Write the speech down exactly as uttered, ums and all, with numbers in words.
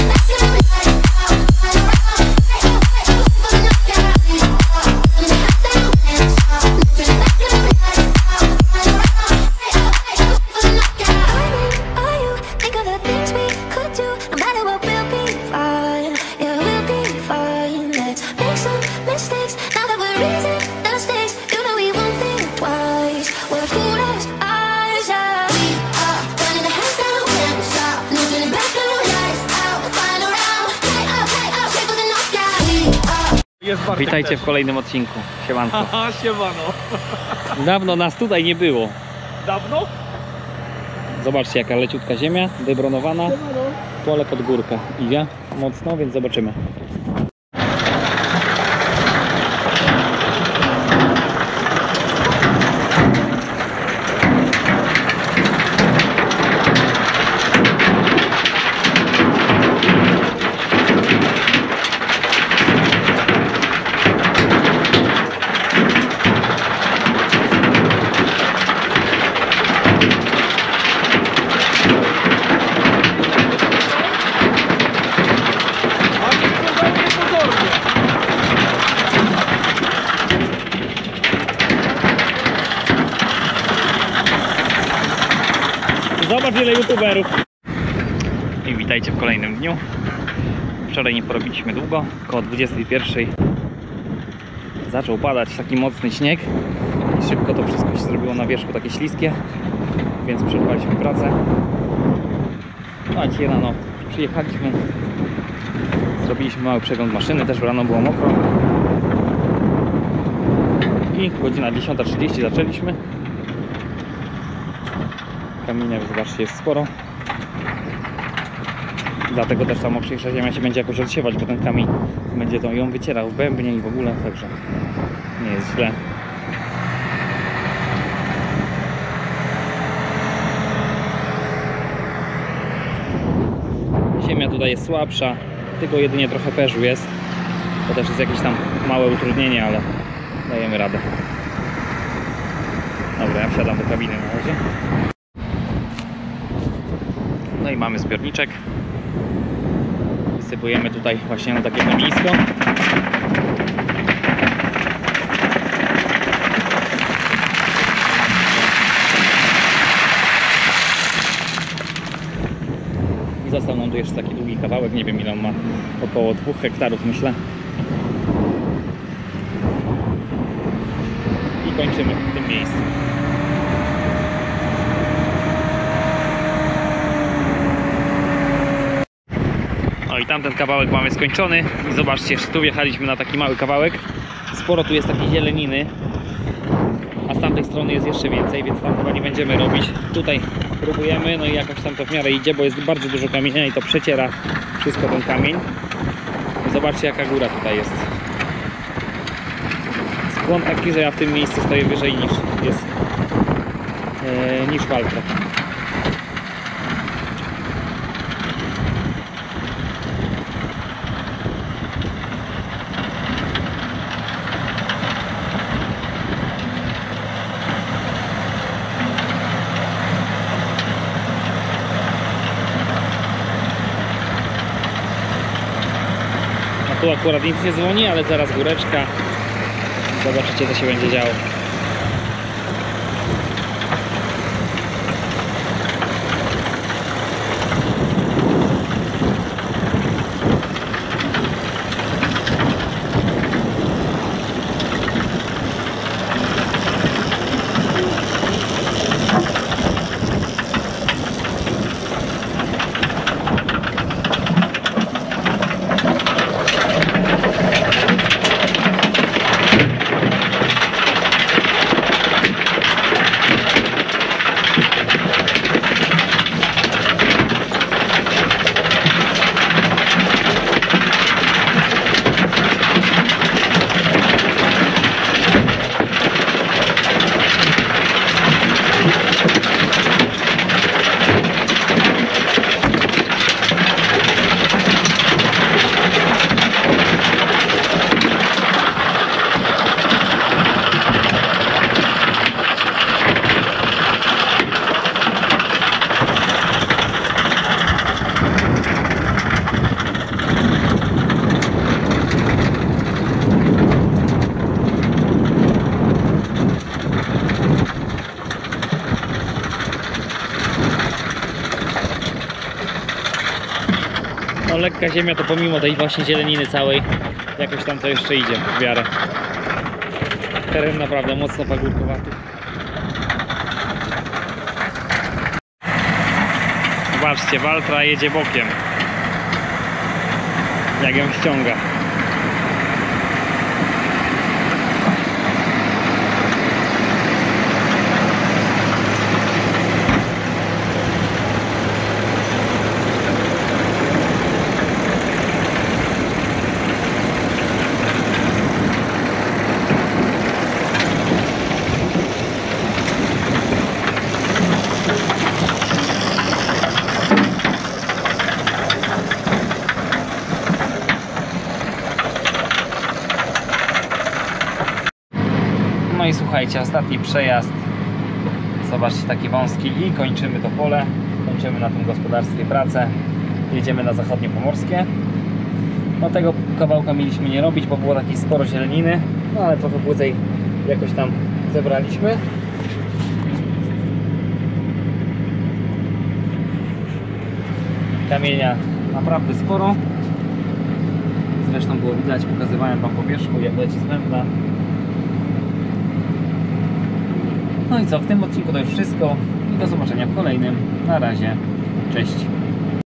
Witajcie w kolejnym odcinku. Siemanko. Aha, siemano. Dawno nas tutaj nie było. Dawno? Zobaczcie, jaka leciutka ziemia, wybronowana. Siemano. Pole pod górkę idzie mocno, więc zobaczymy. Zobacz, ile youtuberów. I witajcie w kolejnym dniu. Wczoraj nie porobiliśmy długo, około dwudziestej pierwszej zaczął padać taki mocny śnieg i szybko to wszystko się zrobiło na wierzchu takie śliskie, więc przerwaliśmy pracę. No a dzisiaj rano przyjechaliśmy, zrobiliśmy mały przegląd maszyny, też rano było mokro i godzina dziesiąta trzydzieści zaczęliśmy. Kamienia, zobaczcie, jest sporo. Dlatego też ta mokrzejsza ziemia się będzie jakoś odsiewać, bo ten kamień będzie to ją wycierał w bębnie i w ogóle, także nie jest źle. Ziemia tutaj jest słabsza, tylko jedynie trochę perzu jest. To też jest jakieś tam małe utrudnienie, ale dajemy radę. Dobra, ja wsiadam do kabiny na razie. No i mamy zbiorniczek. Wysypujemy tutaj właśnie na takie miejsce. I został nam tu jeszcze taki długi kawałek, nie wiem ile on ma, około dwóch hektarów myślę. I kończymy w tym miejscu. No i tamten kawałek mamy skończony i zobaczcie, tu wjechaliśmy na taki mały kawałek. Sporo tu jest takiej zieleniny, a z tamtej strony jest jeszcze więcej, więc tam chyba nie będziemy robić. Tutaj próbujemy, no i jakoś tam to w miarę idzie, bo jest bardzo dużo kamienia i to przeciera wszystko ten kamień. I zobaczcie, jaka góra tutaj jest. Skłon taki, że ja w tym miejscu stoję wyżej niż jest yy, niż walka. Tu akurat nic nie dzwoni, ale zaraz góreczka. Zobaczycie, co się będzie działo. lekka ziemia, to pomimo tej właśnie zieleniny całej, jakoś tam to jeszcze idzie w miarę. Teren naprawdę mocno pagórkowaty. Zobaczcie, Valtra jedzie bokiem. Jak ją ściąga. No i słuchajcie, ostatni przejazd. Zobaczcie, taki wąski i kończymy to pole. Kończymy na tym gospodarstwie pracę. Jedziemy na zachodnie pomorskie. No tego kawałka mieliśmy nie robić, bo było takiej sporo zieleniny. No ale trochę błydzej jakoś tam zebraliśmy. Kamienia naprawdę sporo. Zresztą było widać, pokazywałem wam po wierzchu, jak leci z węgla. No i co, w tym odcinku to już wszystko i do zobaczenia w kolejnym. Na razie, cześć.